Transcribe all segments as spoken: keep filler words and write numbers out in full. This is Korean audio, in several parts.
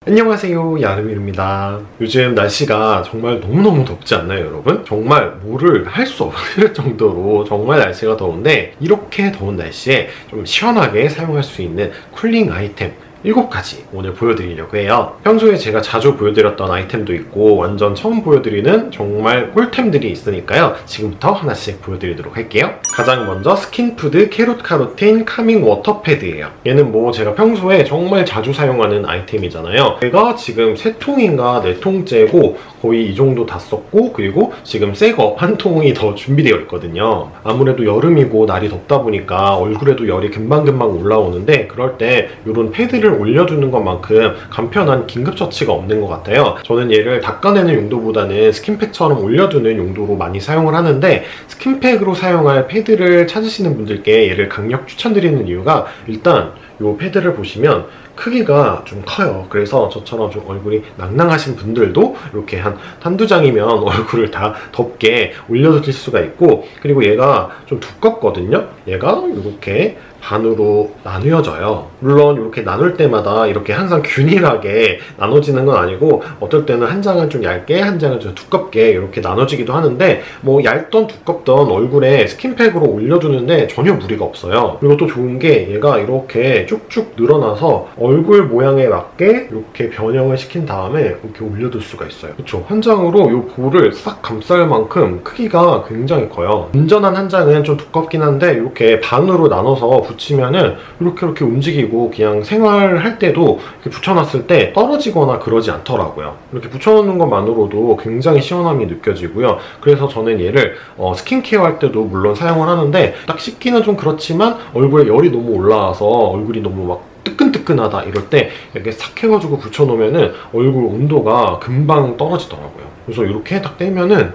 안녕하세요, 야르미르입니다. 요즘 날씨가 정말 너무너무 덥지 않나요, 여러분? 정말 뭐를 할 수 없을 정도로 정말 날씨가 더운데, 이렇게 더운 날씨에 좀 시원하게 사용할 수 있는 쿨링 아이템 일곱 가지 오늘 보여드리려고 해요. 평소에 제가 자주 보여드렸던 아이템도 있고 완전 처음 보여드리는 정말 꿀템들이 있으니까요. 지금부터 하나씩 보여드리도록 할게요. 가장 먼저 스킨푸드 캐롯 카로틴 카밍 워터 패드예요. 얘는 뭐 제가 평소에 정말 자주 사용하는 아이템이잖아요. 제가 지금 세 통인가 네 통째고 거의 이 정도 다 썼고, 그리고 지금 새 거 한 통이 더 준비되어 있거든요. 아무래도 여름이고 날이 덥다 보니까 얼굴에도 열이 금방금방 올라오는데, 그럴 때 이런 패드를 올려주는 것만큼 간편한 긴급처치가 없는 것 같아요. 저는 얘를 닦아내는 용도보다는 스킨팩처럼 올려두는 용도로 많이 사용을 하는데, 스킨팩으로 사용할 패드를 찾으시는 분들께 얘를 강력 추천드리는 이유가, 일단 이 패드를 보시면 크기가 좀 커요. 그래서 저처럼 좀 얼굴이 낭낭하신 분들도 이렇게 한 한두 장이면 얼굴을 다 덮게 올려드릴 수가 있고, 그리고 얘가 좀 두껍거든요. 얘가 이렇게 반으로 나뉘어져요. 물론 이렇게 나눌 때마다 이렇게 항상 균일하게 나눠지는 건 아니고, 어떨 때는 한 장은 좀 얇게, 한 장은 좀 두껍게 이렇게 나눠지기도 하는데, 뭐 얇던 두껍던 얼굴에 스킨팩으로 올려주는데 전혀 무리가 없어요. 그리고 또 좋은 게 얘가 이렇게 쭉쭉 늘어나서 얼굴 모양에 맞게 이렇게 변형을 시킨 다음에 이렇게 올려둘 수가 있어요. 그렇죠? 한 장으로 이 볼을 싹 감쌀 만큼 크기가 굉장히 커요. 온전한 한 장은 좀 두껍긴 한데, 이렇게 반으로 나눠서 붙이면은 이렇게 이렇게 움직이고, 그냥 생활할 때도 이렇게 붙여놨을 때 떨어지거나 그러지 않더라고요. 이렇게 붙여놓는 것만으로도 굉장히 시원함이 느껴지고요. 그래서 저는 얘를 어, 스킨케어 할 때도 물론 사용을 하는데, 딱 씻기는 좀 그렇지만 얼굴에 열이 너무 올라와서 얼굴이 너무 막 뜨끈뜨끈하다 이럴 때 이렇게 싹 해가지고 붙여놓으면은 얼굴 온도가 금방 떨어지더라고요. 그래서 이렇게 딱 떼면은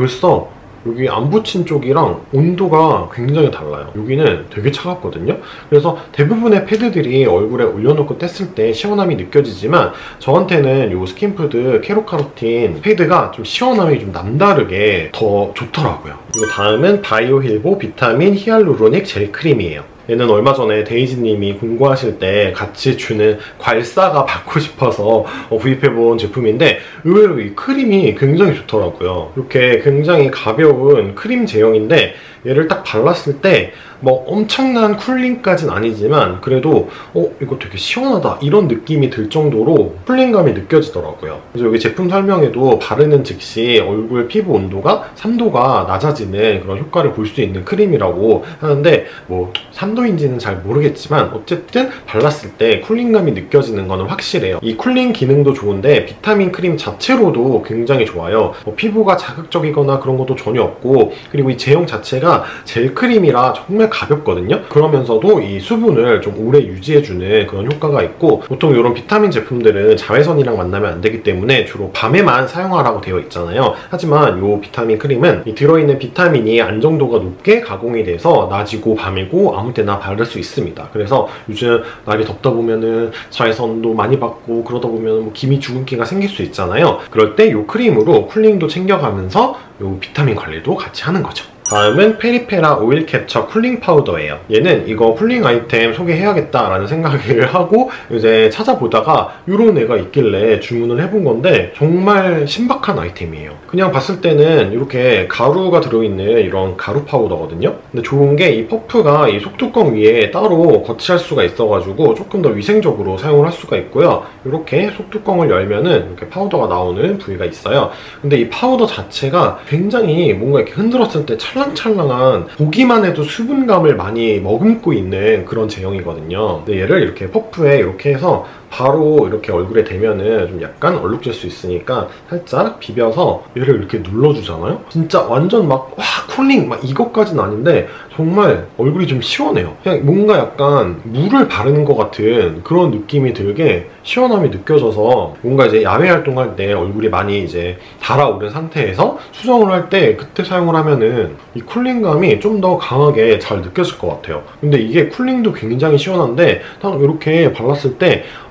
벌써 여기 안 붙인 쪽이랑 온도가 굉장히 달라요. 여기는 되게 차갑거든요. 그래서 대부분의 패드들이 얼굴에 올려놓고 뗐을 때 시원함이 느껴지지만, 저한테는 이 스킨푸드 캐롯 카로틴 패드가 좀 시원함이 좀 남다르게 더 좋더라고요. 그리고 다음은 바이오힐보 비타민 히알루로닉 젤 크림이에요. 얘는 얼마 전에 데이지님이 공구하실 때 같이 주는 괄사가 받고 싶어서 구입해본 제품인데, 의외로 이 크림이 굉장히 좋더라고요. 이렇게 굉장히 가벼운 크림 제형인데, 얘를 딱 발랐을 때 뭐 엄청난 쿨링까진 아니지만 그래도 어 이거 되게 시원하다 이런 느낌이 들 정도로 쿨링감이 느껴지더라고요. 그래서 여기 제품 설명에도 바르는 즉시 얼굴 피부 온도가 삼 도가 낮아지는 그런 효과를 볼 수 있는 크림이라고 하는데, 뭐 삼 도인지는 잘 모르겠지만 어쨌든 발랐을 때 쿨링감이 느껴지는 거는 확실해요. 이 쿨링 기능도 좋은데 비타민 크림 자체로도 굉장히 좋아요. 뭐 피부가 자극적이거나 그런 것도 전혀 없고, 그리고 이 제형 자체가 젤 크림이라 정말 가볍거든요. 그러면서도 이 수분을 좀 오래 유지해주는 그런 효과가 있고, 보통 이런 비타민 제품들은 자외선이랑 만나면 안 되기 때문에 주로 밤에만 사용하라고 되어 있잖아요. 하지만 이 비타민 크림은 이 들어있는 비타민이 안정도가 높게 가공이 돼서 낮이고 밤이고 아무 때나 바를 수 있습니다. 그래서 요즘 날이 덥다 보면은 자외선도 많이 받고 그러다 보면 뭐 기미 주근기가 생길 수 있잖아요. 그럴 때 이 크림으로 쿨링도 챙겨가면서 이 비타민 관리도 같이 하는 거죠. 다음은 페리페라 오일 캡처 쿨링 파우더예요. 얘는 이거 쿨링 아이템 소개해야겠다라는 생각을 하고 이제 찾아보다가 이런 애가 있길래 주문을 해본 건데, 정말 신박한 아이템이에요. 그냥 봤을 때는 이렇게 가루가 들어있는 이런 가루 파우더거든요. 근데 좋은 게 이 퍼프가 이 속뚜껑 위에 따로 거치할 수가 있어가지고 조금 더 위생적으로 사용을 할 수가 있고요. 이렇게 속뚜껑을 열면은 이렇게 파우더가 나오는 부위가 있어요. 근데 이 파우더 자체가 굉장히 뭔가 이렇게 흔들었을 때 찰랑찰랑한, 보기만 해도 수분감을 많이 머금고 있는 그런 제형이거든요. 근데 얘를 이렇게 퍼프에 이렇게 해서 바로 이렇게 얼굴에 대면은 좀 약간 얼룩질 수 있으니까 살짝 비벼서 얘를 이렇게 눌러주잖아요? 진짜 완전 막 와 쿨링 막 이것까지는 아닌데 정말 얼굴이 좀 시원해요. 그냥 뭔가 약간 물을 바르는 것 같은 그런 느낌이 들게 시원함이 느껴져서, 뭔가 이제 야외 활동할 때 얼굴이 많이 이제 달아오른 상태에서 수정을 할 때 그때 사용을 하면은 이 쿨링감이 좀 더 강하게 잘 느껴질 것 같아요. 근데 이게 쿨링도 굉장히 시원한데 딱 이렇게 발랐을 때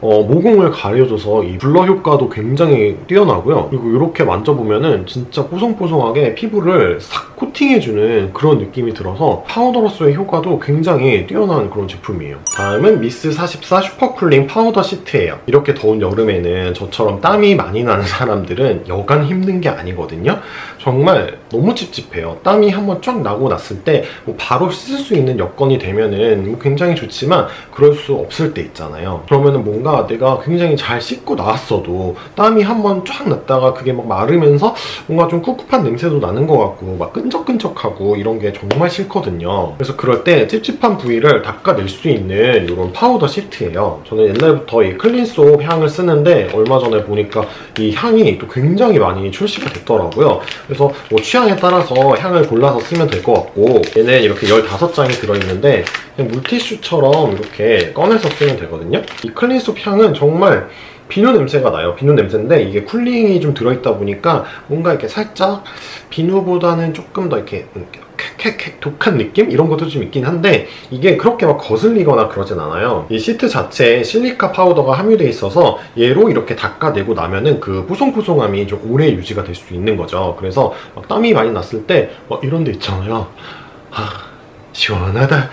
어, 모공을 가려줘서 이 블러 효과도 굉장히 뛰어나고요. 그리고 이렇게 만져보면은 진짜 뽀송뽀송하게 피부를 싹 코팅해주는 그런 느낌이 들어서 파우더로서의 효과도 굉장히 뛰어난 그런 제품이에요. 다음은 미스 사십사 슈퍼쿨링 파우더 시트예요. 이렇게 더운 여름에는 저처럼 땀이 많이 나는 사람들은 여간 힘든 게 아니거든요. 정말 너무 찝찝해요. 땀이 한번 쫙 나고 났을 때 뭐 바로 씻을 수 있는 여건이 되면은 굉장히 좋지만 그럴 수 없을 때 있잖아요. 그러면은 뭔가 내가 굉장히 잘 씻고 나왔어도 땀이 한번 쫙 났다가 그게 막 마르면서 뭔가 좀 꿉꿉한 냄새도 나는 것 같고 막 끈적끈적하고 이런 게 정말 싫거든요. 그래서 그럴 때 찝찝한 부위를 닦아낼 수 있는 이런 파우더 시트예요. 저는 옛날부터 이 클린소ಪ್ 향을 쓰는데 얼마 전에 보니까 이 향이 또 굉장히 많이 출시가 됐더라고요. 그래서 뭐 취향에 따라서 향을 골라서 쓰면 될 것 같고, 얘는 이렇게 열다섯 장이 들어있는데 그냥 물티슈처럼 이렇게 꺼내서 쓰면 되거든요. 이 클린소프 향은 정말 비누 냄새가 나요. 비누 냄새인데 이게 쿨링이 좀 들어있다 보니까 뭔가 이렇게 살짝 비누보다는 조금 더 이렇게 캑캑 독한 느낌? 이런 것도 좀 있긴 한데 이게 그렇게 막 거슬리거나 그러진 않아요. 이 시트 자체에 실리카 파우더가 함유되어 있어서 얘로 이렇게 닦아내고 나면은 그 뽀송뽀송함이 좀 오래 유지가 될 수 있는 거죠. 그래서 막 땀이 많이 났을 때 막 이런 데 있잖아요. 하... 시원하다.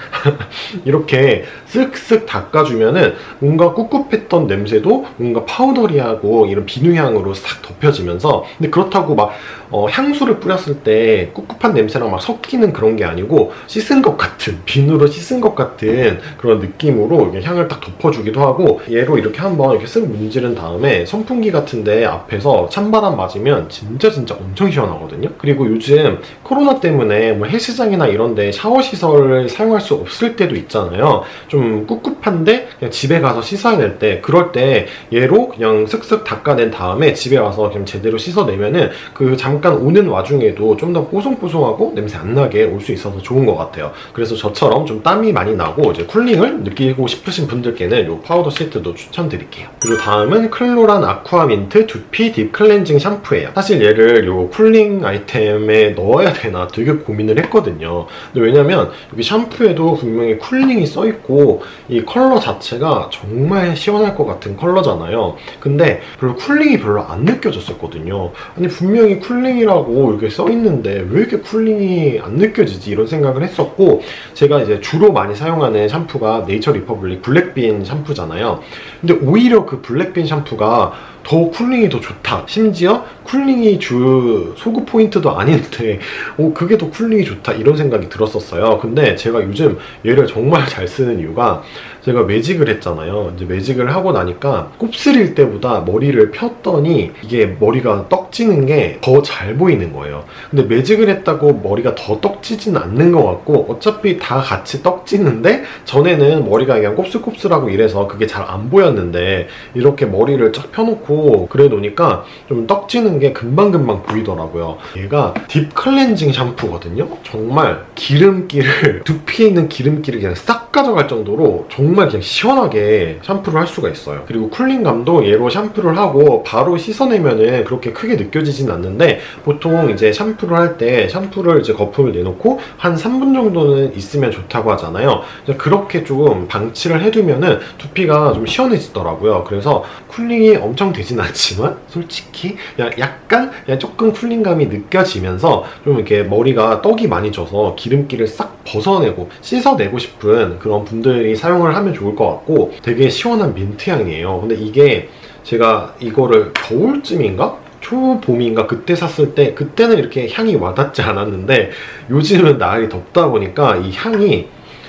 이렇게 쓱쓱 닦아주면은 뭔가 꿉꿉했던 냄새도 뭔가 파우더리하고 이런 비누향으로 싹 덮여지면서, 근데 그렇다고 막 어, 향수를 뿌렸을 때 꿉꿉한 냄새랑 막 섞이는 그런 게 아니고 씻은 것 같은, 비누로 씻은 것 같은 그런 느낌으로 향을 딱 덮어주기도 하고, 얘로 이렇게 한번 이렇게 쓱 문지른 다음에 선풍기 같은데 앞에서 찬바람 맞으면 진짜 진짜 엄청 시원하거든요. 그리고 요즘 코로나 때문에 뭐 헬스장이나 이런데 샤워 시설 을 사용할 수 없을 때도 있잖아요. 좀 꿉꿉한데 그냥 집에 가서 씻어야 될 때, 그럴 때 얘로 그냥 슥슥 닦아낸 다음에 집에 와서 그냥 제대로 씻어내면은 그 잠깐 오는 와중에도 좀 더 뽀송뽀송하고 냄새 안 나게 올 수 있어서 좋은 것 같아요. 그래서 저처럼 좀 땀이 많이 나고 이제 쿨링을 느끼고 싶으신 분들께는 이 파우더 시트도 추천드릴게요. 그리고 다음은 클로란 아쿠아민트 두피 딥 클렌징 샴푸예요. 사실 얘를 이 쿨링 아이템에 넣어야 되나 되게 고민을 했거든요. 근데 왜냐면 여기 샴푸에도 분명히 쿨링이 써있고 이 컬러 자체가 정말 시원할 것 같은 컬러잖아요. 근데 별로 쿨링이 별로 안 느껴졌었거든요. 아니 분명히 쿨링이라고 이렇게 써있는데 왜 이렇게 쿨링이 안 느껴지지? 이런 생각을 했었고, 제가 이제 주로 많이 사용하는 샴푸가 네이처 리퍼블릭 블랙빈 샴푸잖아요. 근데 오히려 그 블랙빈 샴푸가 더 쿨링이 더 좋다. 심지어 쿨링이 주 소구 포인트도 아닌데 오, 그게 더 쿨링이 좋다 이런 생각이 들었었어요. 근데 제가 요즘 얘를 정말 잘 쓰는 이유가, 제가 매직을 했잖아요. 이제 매직을 하고 나니까 곱슬일 때보다 머리를 폈더니 이게 머리가 떡지는 게 더 잘 보이는 거예요. 근데 매직을 했다고 머리가 더 떡지진 않는 것 같고, 어차피 다 같이 떡지는데 전에는 머리가 그냥 곱슬곱슬하고 이래서 그게 잘 안 보였는데 이렇게 머리를 쫙 펴놓고 그래 놓으니까 좀 떡지는 게 금방금방 보이더라고요. 얘가 딥 클렌징 샴푸거든요. 정말 기름기를, 두피에 있는 기름기를 그냥 싹 가져갈 정도로 정말 그냥 시원하게 샴푸를 할 수가 있어요. 그리고 쿨링감도 얘로 샴푸를 하고 바로 씻어내면은 그렇게 크게 느껴지진 않는데, 보통 이제 샴푸를 할 때 샴푸를 이제 거품을 내놓고 한 삼 분 정도는 있으면 좋다고 하잖아요. 그렇게 조금 방치를 해두면은 두피가 좀 시원해지더라고요. 그래서 쿨링이 엄청 되진 않지만 솔직히 그냥 약간 그냥 조금 쿨링감이 느껴지면서 좀 이렇게 머리가 떡이 많이 져서 기름기를 싹 벗어내고 씻어내고 싶은 그런 분들이 사용을 하면 좋을 것 같고, 되게 시원한 민트 향이에요. 근데 이게 제가 이거를 겨울쯤인가? 초봄인가 그때 샀을 때 그때는 이렇게 향이 와닿지 않았는데, 요즘은 날이 덥다 보니까 이 향이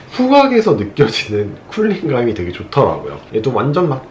후각에서 느껴지는 쿨링감이 되게 좋더라고요. 얘도 완전 막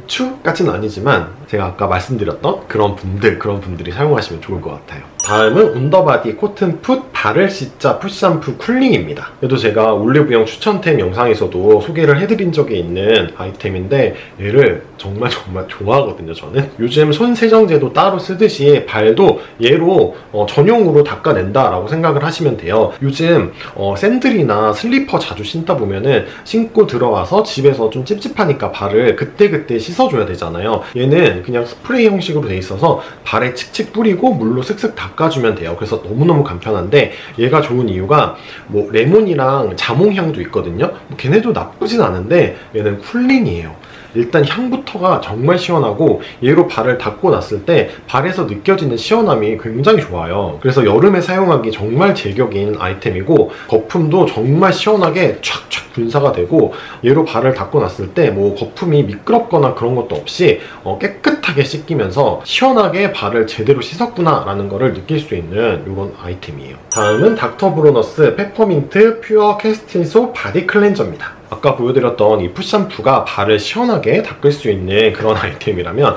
강추까지는 아니지만 제가 아까 말씀드렸던 그런 분들, 그런 분들이 사용하시면 좋을 것 같아요. 다음은 온더바디 코튼풋 발을 씻자 풋샴푸 쿨링입니다. 얘도 제가 올리브영 추천템 영상에서도 소개를 해드린 적이 있는 아이템인데 얘를 정말 정말 좋아하거든요. 저는 요즘 손 세정제도 따로 쓰듯이 발도 얘로 어, 전용으로 닦아낸다라고 생각을 하시면 돼요. 요즘 어, 샌들이나 슬리퍼 자주 신다 보면은 신고 들어와서 집에서 좀 찝찝하니까 발을 그때그때 씻어줘야 되잖아요. 얘는 그냥 스프레이 형식으로 돼 있어서 발에 칙칙 뿌리고 물로 슥슥 닦아주면 돼요. 그래서 너무너무 간편한데, 얘가 좋은 이유가 뭐 레몬이랑 자몽향도 있거든요. 뭐 걔네도 나쁘진 않은데 얘는 쿨링이에요. 일단 향부터가 정말 시원하고 얘로 발을 닦고 났을 때 발에서 느껴지는 시원함이 굉장히 좋아요. 그래서 여름에 사용하기 정말 제격인 아이템이고 거품도 정말 시원하게 촥촥 분사가 되고 얘로 발을 닦고 났을 때 뭐 거품이 미끄럽거나 그런 것도 없이 어, 깨끗하게 씻기면서 시원하게 발을 제대로 씻었구나 라는 거를 느낄 수 있는 이런 아이템이에요. 다음은 닥터브로너스 페퍼민트 퓨어 캐스팅소 바디 클렌저입니다. 아까 보여드렸던 이 풋샴푸가 발을 시원하게 닦을 수 있는 그런 아이템이라면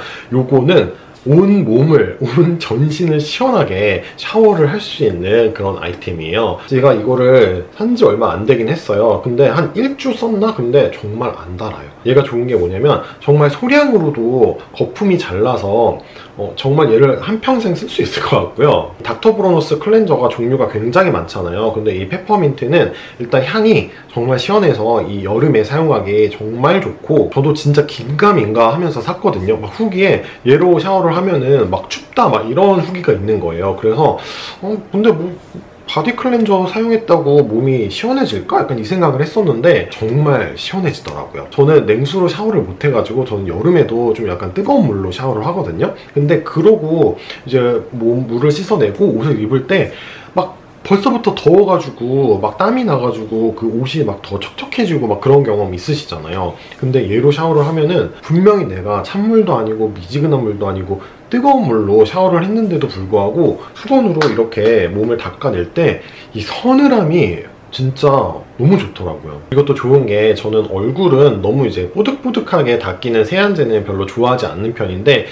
요거는 온 몸을, 온 전신을 시원하게 샤워를 할 수 있는 그런 아이템이에요. 제가 이거를 산 지 얼마 안 되긴 했어요. 근데 한 일주 썼나? 근데 정말 안 달아요. 얘가 좋은 게 뭐냐면 정말 소량으로도 거품이 잘 나서 어, 정말 얘를 한평생 쓸 수 있을 것 같고요. 닥터브로너스 클렌저가 종류가 굉장히 많잖아요. 근데 이 페퍼민트는 일단 향이 정말 시원해서 이 여름에 사용하기 정말 좋고 저도 진짜 긴가민가 하면서 샀거든요. 막 후기에 얘로 샤워를 하면은 막 춥다 막 이런 후기가 있는 거예요. 그래서 어 근데 뭐 바디 클렌저 사용했다고 몸이 시원해질까? 약간 이 생각을 했었는데 정말 시원해지더라고요. 저는 냉수로 샤워를 못 해가지고 저는 여름에도 좀 약간 뜨거운 물로 샤워를 하거든요. 근데 그러고 이제 몸 물을 씻어내고 옷을 입을 때 막 벌써부터 더워가지고 막 땀이 나가지고 그 옷이 막 더 척척해지고 막 그런 경험 있으시잖아요. 근데 얘로 샤워를 하면은 분명히 내가 찬물도 아니고 미지근한 물도 아니고 뜨거운 물로 샤워를 했는데도 불구하고 수건으로 이렇게 몸을 닦아낼 때 이 서늘함이 진짜 너무 좋더라고요. 이것도 좋은 게 저는 얼굴은 너무 이제 뽀득뽀득하게 닦이는 세안제는 별로 좋아하지 않는 편인데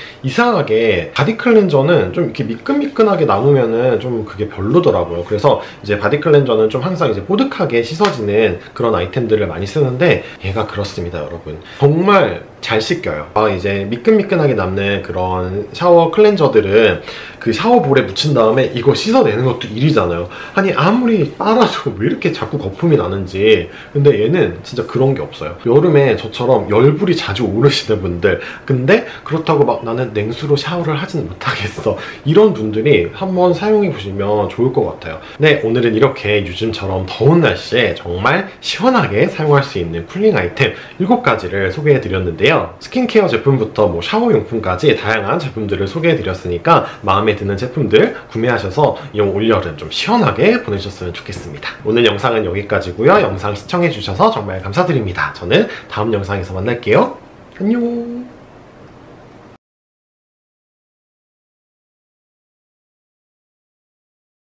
이상하게 바디 클렌저는 좀 이렇게 미끈미끈하게 남으면은 좀 그게 별로더라고요. 그래서 이제 바디 클렌저는 좀 항상 이제 뽀득하게 씻어지는 그런 아이템들을 많이 쓰는데 얘가 그렇습니다, 여러분. 정말 잘 씻겨요. 아, 이제 미끈미끈하게 남는 그런 샤워 클렌저들은 그 샤워볼에 묻힌 다음에 이거 씻어내는 것도 일이잖아요. 아니 아무리 빨아도 왜 이렇게 자꾸 거품이 나는지. 근데 얘는 진짜 그런 게 없어요. 여름에 저처럼 열불이 자주 오르시는 분들, 근데 그렇다고 막 나는 냉수로 샤워를 하진 못하겠어, 이런 분들이 한번 사용해 보시면 좋을 것 같아요. 네, 오늘은 이렇게 요즘처럼 더운 날씨에 정말 시원하게 사용할 수 있는 쿨링 아이템 일곱 가지를 소개해 드렸는데요. 스킨케어 제품부터 뭐 샤워용품까지 다양한 제품들을 소개해 드렸으니까 마음에 드는 제품들 구매하셔서 이 올여름 좀 시원하게 보내셨으면 좋겠습니다. 오늘 영상은 여기까지고요. 영상 시청해 주셔서 정말 감사드립니다. 저는 다음 영상에서 만날게요. 안녕.